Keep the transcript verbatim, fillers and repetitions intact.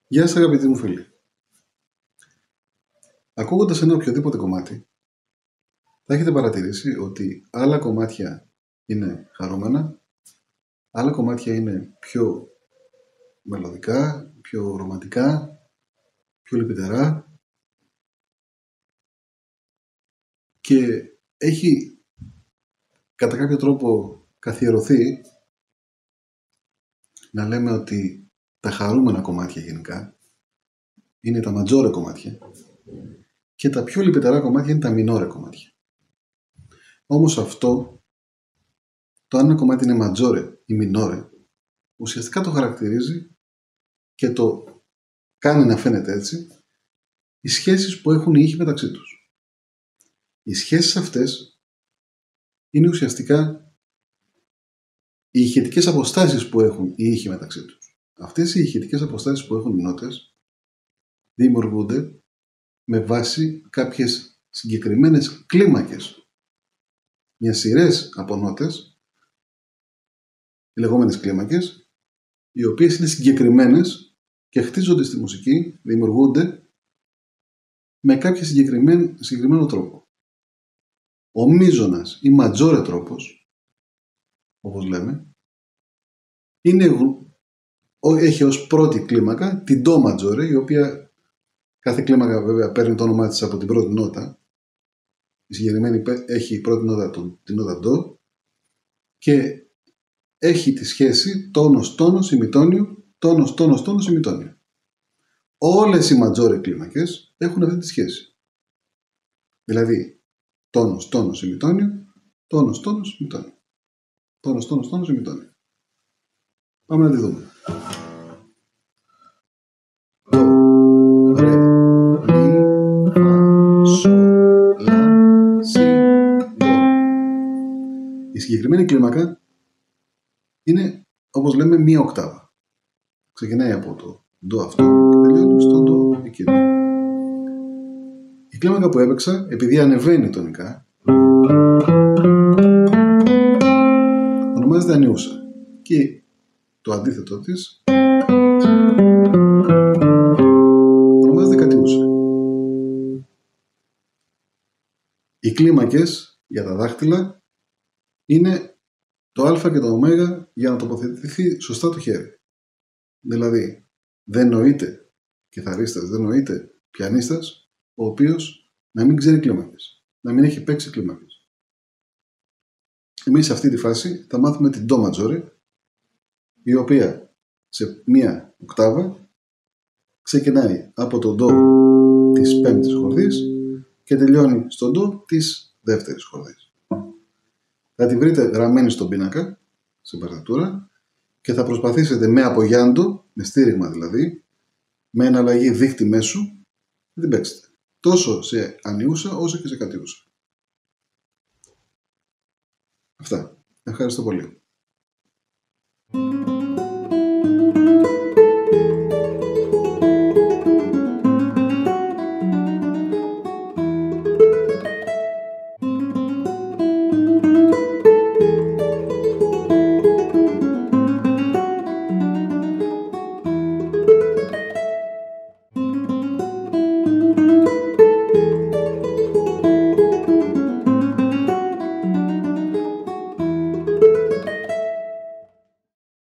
Γεια σας αγαπητοί μου φίλοι. Ακούγοντας ένα οποιοδήποτε κομμάτι, θα έχετε παρατηρήσει ότι άλλα κομμάτια είναι χαρούμενα, άλλα κομμάτια είναι πιο μελωδικά, πιο ρομαντικά, πιο λυπητερά και έχει κατά κάποιο τρόπο καθιερωθεί να λέμε ότι τα χαρούμενα κομμάτια γενικά είναι τα ματζόρε κομμάτια και τα πιο λυπητερά κομμάτια είναι τα μινόρε κομμάτια. Όμως αυτό, το αν ένα κομμάτι είναι ματζόρε ή μινόρε, ουσιαστικά το χαρακτηρίζει και το κάνει να φαίνεται έτσι οι σχέσεις που έχουν οι ήχοι μεταξύ τους. Οι σχέσεις αυτές είναι ουσιαστικά οι ηχητικές αποστάσεις που έχουν οι ήχοι μεταξύ τους. Αυτές οι ηχητικές αποστάσεις που έχουν οι νότες δημιουργούνται με βάση κάποιες συγκεκριμένες κλίμακες. Μια σειρές από νότες, οι λεγόμενες κλίμακες, οι οποίες είναι συγκεκριμένες και χτίζονται στη μουσική, δημιουργούνται με κάποιο συγκεκριμένο, συγκεκριμένο τρόπο. Ο μείζωνας ή ματζόρε τρόπος, όπως λέμε, είναι, έχει ως πρώτη κλίμακα την ντο ματζόρε, η οποία κάθε κλίμακα βέβαια παίρνει το όνομά της από την πρώτη νότα. Η συγκεκριμένη έχει πρώτη νότα την νότα ντο και έχει τη σχέση τόνος, τόνος, ημιτόνιο, τόνος, τόνος, τόνος, ημιτόνιο. Όλες οι ματζόρε κλίμακες έχουν αυτή τη σχέση. Δηλαδή, τόνος, τόνος, ημιτόνιο, τόνος, τόνος, ημιτόνιο. Τόνος, τόνος, τόνος, ημιτόνιο. Πάμε να τη δούμε. Δο, ρε, μι, φα, σο, λα, σι, δο. Η συγκεκριμένη κλίμακα είναι, όπως λέμε, μία οκτάβα. Ξεκινάει από το ντο αυτό και τελειώνει στο ντο εκείνο. Η κλίμακα που έπαιξα, επειδή ανεβαίνει τονικά, ονομάζεται ανιούσα. Και το αντίθετο της ονομάζεται κατιούσα. Οι κλίμακες για τα δάχτυλα είναι το α και το ω για να τοποθετηθεί σωστά το χέρι. Δηλαδή, δεν νοείται κιθαρίστας, δεν νοείται πιανίστας, ο οποίος να μην ξέρει κλίμακες, να μην έχει παίξει κλίμακες. Εμείς σε αυτή τη φάση θα μάθουμε την ντο ματζόρε, η οποία σε μία οκτάβα ξεκινάει από το ντο της πέμπτης χορδής και τελειώνει στο ντο της δεύτερης χορδής. Θα τη βρείτε γραμμένη στον πίνακα, σε παρτιτούρα, και θα προσπαθήσετε με απογιάντο, με στήριγμα δηλαδή, με εναλλαγή δίχτυ μέσου, να την παίξετε. Τόσο σε ανιούσα όσο και σε κατιούσα. Αυτά. Ευχαριστώ πολύ.